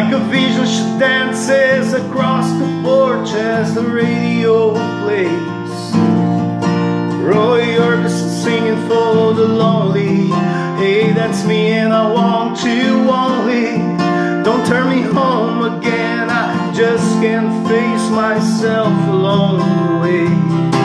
like a vision, she dances across the porch as the radio plays. Roy Orbison singing for the lonely. Hey, that's me and I want you only. Don't turn me home again, I just can't face myself along the way.